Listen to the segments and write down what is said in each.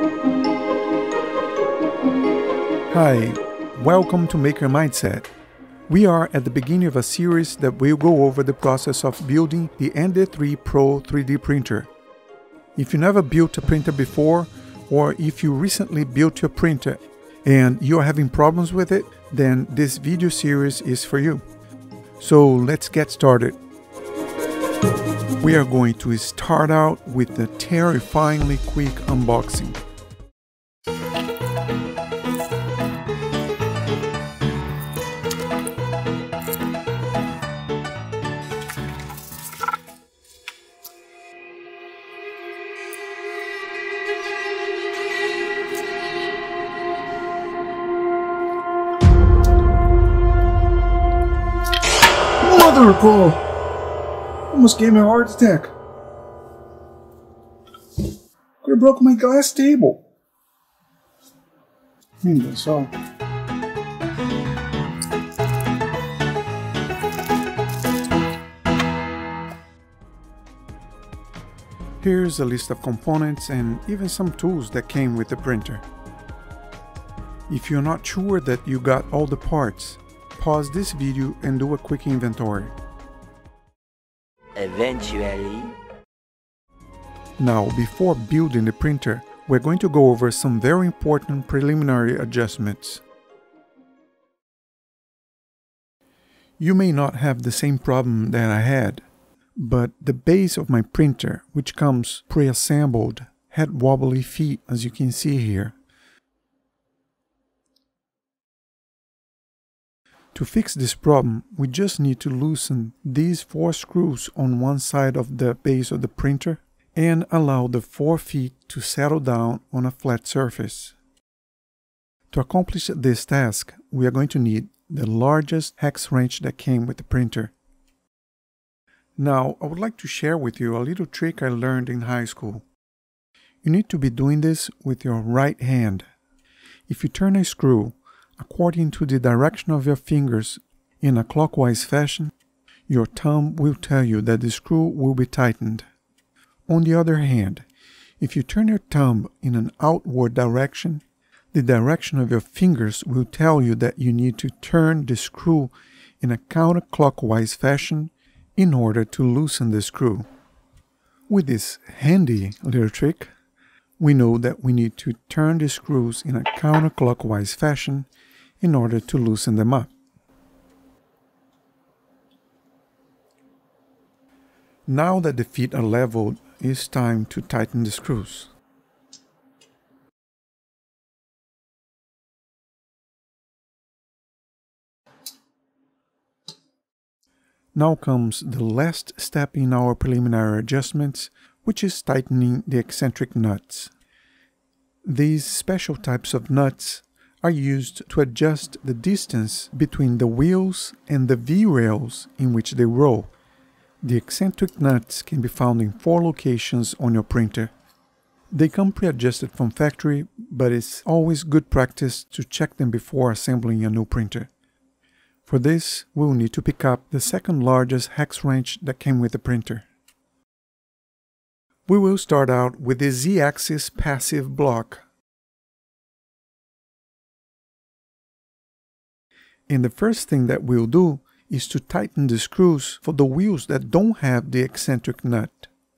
Hi, welcome to Maker Mindset. We are at the beginning of a series that will go over the process of building the Ender 3 Pro 3D printer. If you never built a printer before, or if you recently built your printer and you are having problems with it, then this video series is for you. So let's get started. We are going to start out with the terrifyingly quick unboxing. Mother! Almost gave me a heart attack. Could have broken my glass table. So. Here's a list of components and even some tools that came with the printer. If you're not sure that you got all the parts, pause this video and do a quick inventory. Eventually. Now, before building the printer, we're going to go over some very important preliminary adjustments. You may not have the same problem that I had, but the base of my printer, which comes pre-assembled, had wobbly feet, as you can see here. To fix this problem, we just need to loosen these 4 screws on one side of the base of the printer and allow the 4 feet to settle down on a flat surface. To accomplish this task, we are going to need the largest hex wrench that came with the printer. Now, I would like to share with you a little trick I learned in high school. You need to be doing this with your right hand. If you turn a screw according to the direction of your fingers in a clockwise fashion, your thumb will tell you that the screw will be tightened. On the other hand, if you turn your thumb in an outward direction, the direction of your fingers will tell you that you need to turn the screw in a counterclockwise fashion in order to loosen the screw. With this handy little trick, we know that we need to turn the screws in a counterclockwise fashion in order to loosen them up. Now that the feet are leveled, it's time to tighten the screws. Now comes the last step in our preliminary adjustments, which is tightening the eccentric nuts. These special types of nuts are used to adjust the distance between the wheels and the V-rails in which they roll. The eccentric nuts can be found in 4 locations on your printer. They come pre-adjusted from factory, but it's always good practice to check them before assembling a new printer. For this, we'll need to pick up the second largest hex wrench that came with the printer. We will start out with the Z-axis passive block. And the first thing that we'll do is to tighten the screws for the wheels that don't have the eccentric nut.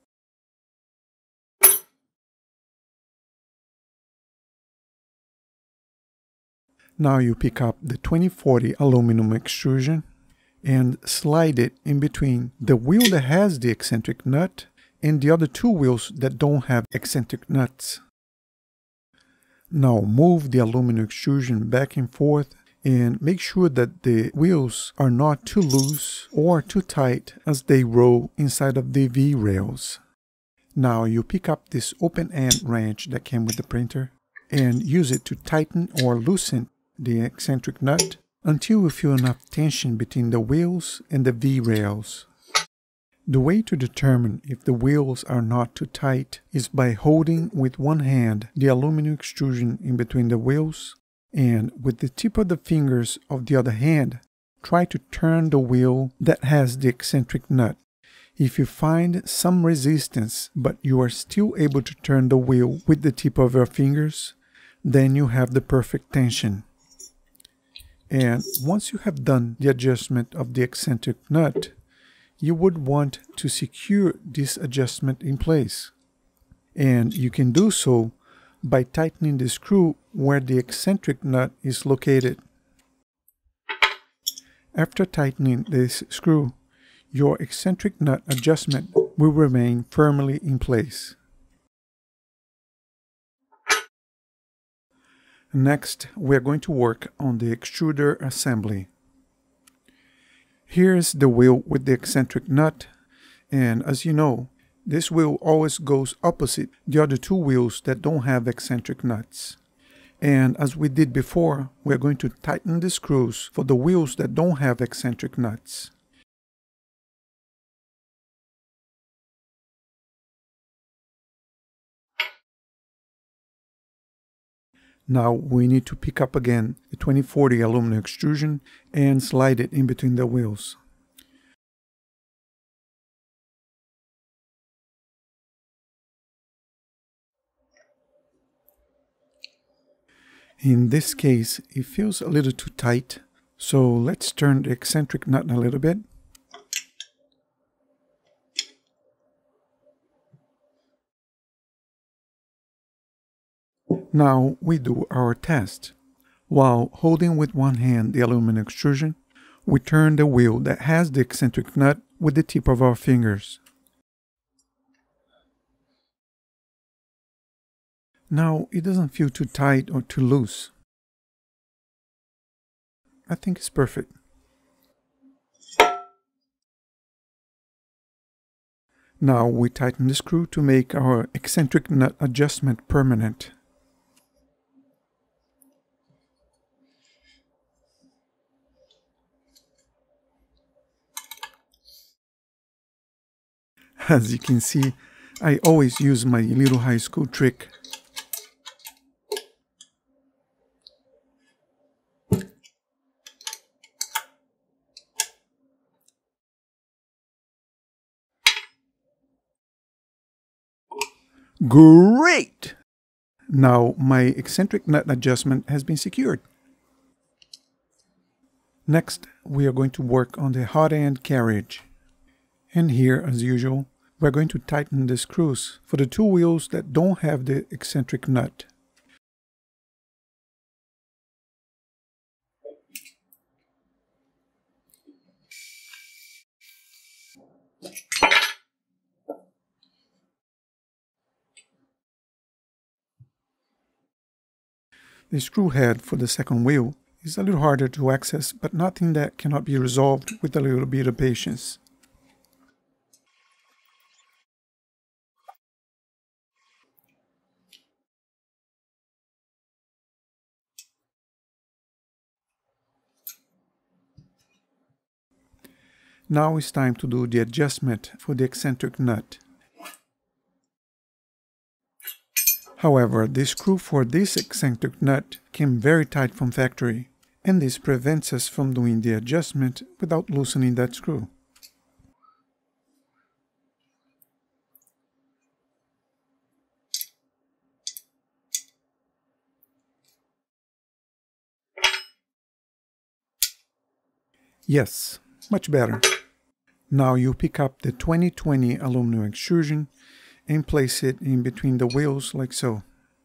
Now you pick up the 2040 aluminum extrusion and slide it in between the wheel that has the eccentric nut and the other 2 wheels that don't have eccentric nuts. Now move the aluminum extrusion back and forth and make sure that the wheels are not too loose or too tight as they roll inside of the V-rails. Now you pick up this open-end wrench that came with the printer and use it to tighten or loosen the eccentric nut until you feel enough tension between the wheels and the V-rails. The way to determine if the wheels are not too tight is by holding with one hand the aluminum extrusion in between the wheels, and with the tip of the fingers of the other hand, try to turn the wheel that has the eccentric nut. If you find some resistance, but you are still able to turn the wheel with the tip of your fingers, then you have the perfect tension. And once you have done the adjustment of the eccentric nut, you would want to secure this adjustment in place. And you can do so by tightening the screw where the eccentric nut is located. After tightening this screw, your eccentric nut adjustment will remain firmly in place. Next, we are going to work on the extruder assembly. Here's the wheel with the eccentric nut, and as you know, this wheel always goes opposite the other two wheels that don't have eccentric nuts. And as we did before, we're going to tighten the screws for the wheels that don't have eccentric nuts. Now we need to pick up again the 2040 aluminum extrusion and slide it in between the wheels. In this case, it feels a little too tight, so let's turn the eccentric nut a little bit. Now we do our test. While holding with one hand the aluminum extrusion, we turn the wheel that has the eccentric nut with the tip of our fingers. Now it doesn't feel too tight or too loose. I think it's perfect. Now we tighten the screw to make our eccentric nut adjustment permanent. As you can see, I always use my little high school trick. Great! Now my eccentric nut adjustment has been secured. Next, we are going to work on the hotend carriage. And here, as usual, we're going to tighten the screws for the two wheels that don't have the eccentric nut. The screw head for the second wheel is a little harder to access, but nothing that cannot be resolved with a little bit of patience. Now it's time to do the adjustment for the eccentric nut. However, the screw for this eccentric nut came very tight from factory, and this prevents us from doing the adjustment without loosening that screw. Yes, much better. Now you pick up the 2020 aluminum extrusion and place it in between the wheels like so.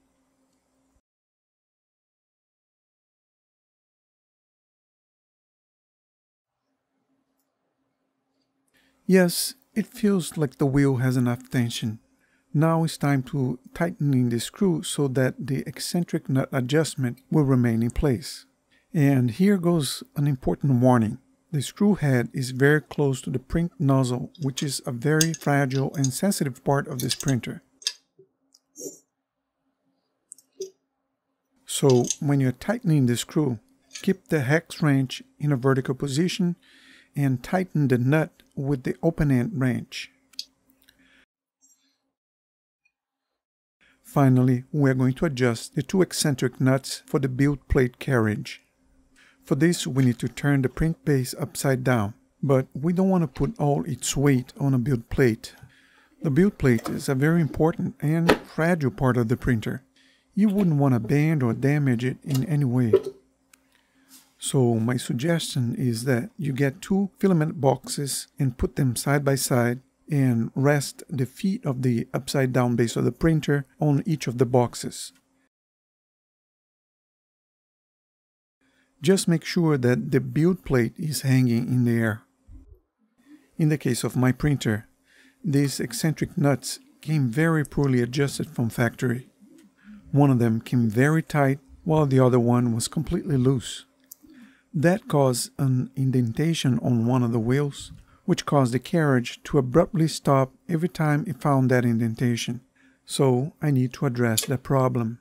Yes, it feels like the wheel has enough tension. Now it's time to tighten in the screw so that the eccentric nut adjustment will remain in place. And here goes an important warning. The screw head is very close to the print nozzle, which is a very fragile and sensitive part of this printer. So when you're tightening the screw, keep the hex wrench in a vertical position and tighten the nut with the open end wrench. Finally, we're going to adjust the two eccentric nuts for the build plate carriage. For this, we need to turn the print base upside down. But we don't want to put all its weight on a build plate. The build plate is a very important and fragile part of the printer. You wouldn't want to bend or damage it in any way. So my suggestion is that you get 2 filament boxes and put them side by side and rest the feet of the upside down base of the printer on each of the boxes. Just make sure that the build plate is hanging in the air. In the case of my printer, these eccentric nuts came very poorly adjusted from factory. One of them came very tight while the other one was completely loose. That caused an indentation on one of the wheels, which caused the carriage to abruptly stop every time it found that indentation. So I need to address that problem.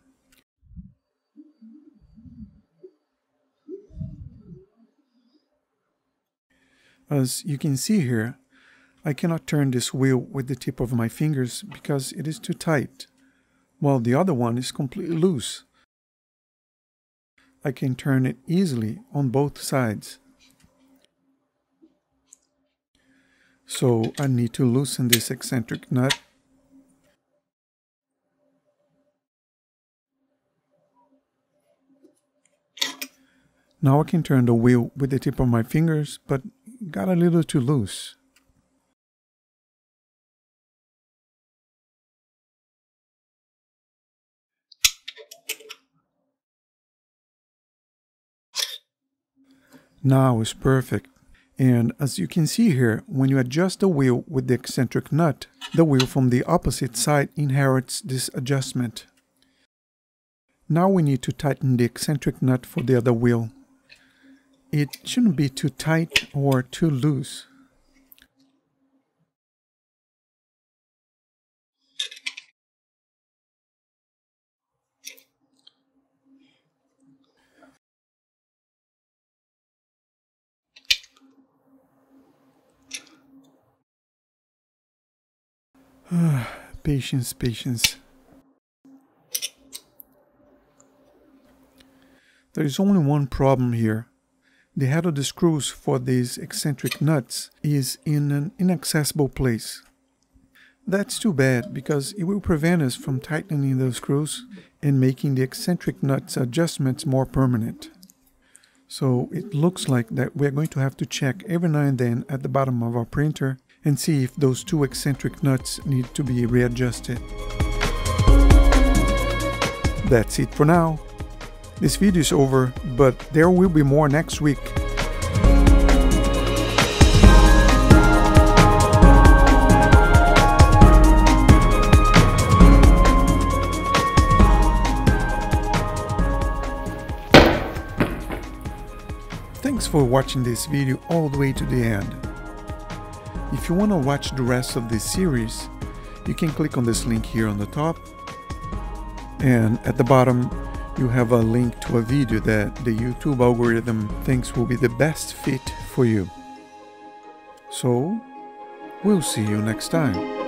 As you can see here, I cannot turn this wheel with the tip of my fingers because it is too tight, while the other one is completely loose. I can turn it easily on both sides. So I need to loosen this eccentric nut. Now I can turn the wheel with the tip of my fingers, but it got a little too loose. Now it's perfect. And as you can see here, when you adjust the wheel with the eccentric nut, the wheel from the opposite side inherits this adjustment. Now we need to tighten the eccentric nut for the other wheel. It shouldn't be too tight or too loose. Patience, patience. There is only one problem here. The head of the screws for these eccentric nuts is in an inaccessible place. That's too bad because it will prevent us from tightening those screws and making the eccentric nuts adjustments more permanent. So it looks like that we're going to have to check every now and then at the bottom of our printer and see if those 2 eccentric nuts need to be readjusted. That's it for now. This video is over, but there will be more next week. Thanks for watching this video all the way to the end. If you want to watch the rest of this series, you can click on this link here on the top, and at the bottom you have a link to a video that the YouTube algorithm thinks will be the best fit for you. So, we'll see you next time.